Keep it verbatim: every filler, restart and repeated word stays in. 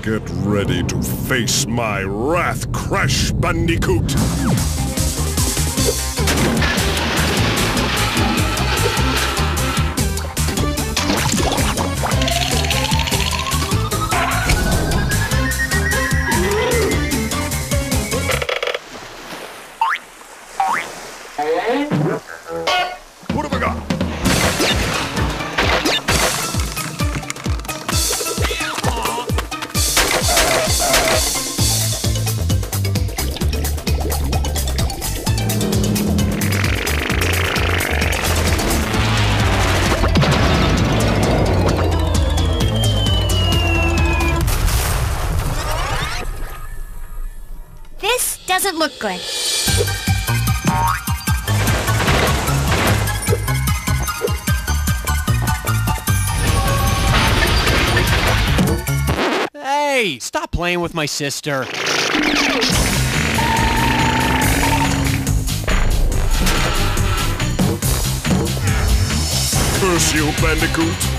Get ready to face my wrath, Crash Bandicoot! What have I got? This doesn't look good. Hey, stop playing with my sister. Curse you, Bandicoot!